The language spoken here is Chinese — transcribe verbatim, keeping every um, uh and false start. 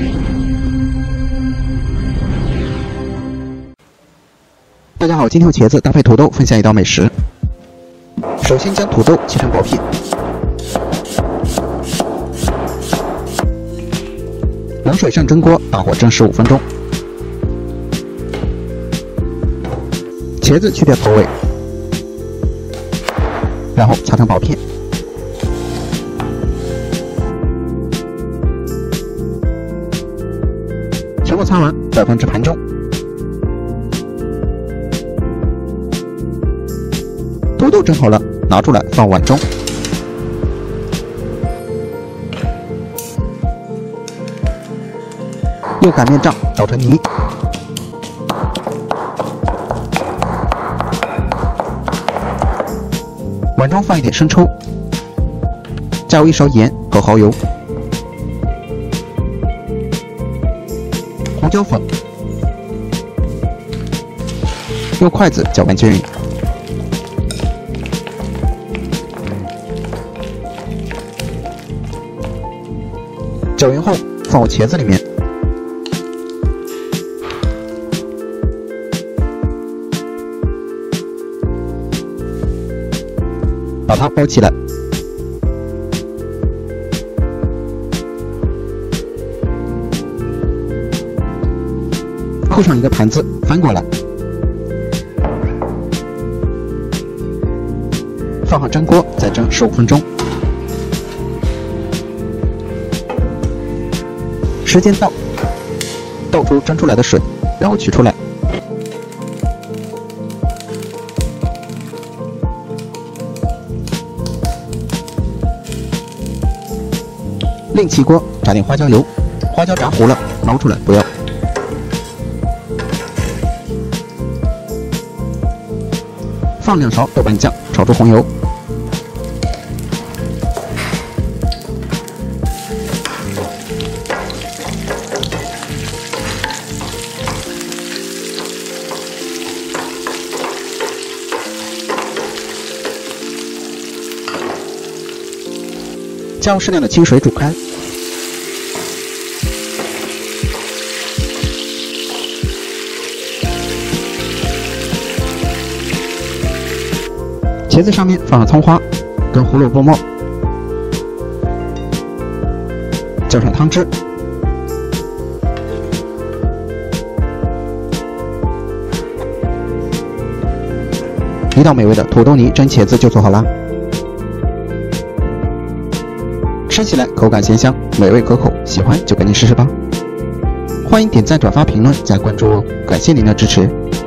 大家好，今天用茄子搭配土豆分享一道美食。首先将土豆切成薄片，冷水上蒸锅，大火蒸十五分钟。茄子去掉头尾，然后擦成薄片。全部擦完，再放至盘中。土豆蒸好了，拿出来放碗中。用擀面杖捣成泥。碗中放一点生抽，加入一勺盐和蚝油，胡椒粉，用筷子搅拌均匀。搅匀后放入茄子里面，把它包起来。铺上一个盘子，翻过来，放上蒸锅，再蒸十五分钟。时间到，倒出蒸出来的水，然后取出来。另起锅炸点花椒油，花椒炸糊了，捞出来不要。放两勺豆瓣酱，炒出红油。加入适量的清水煮开。茄子上面放上葱花跟胡萝卜末，浇上汤汁，一道美味的土豆泥蒸茄子就做好啦。吃起来口感鲜香，美味可口，喜欢就赶紧试试吧！欢迎点赞、转发、评论、加关注哦，感谢您的支持。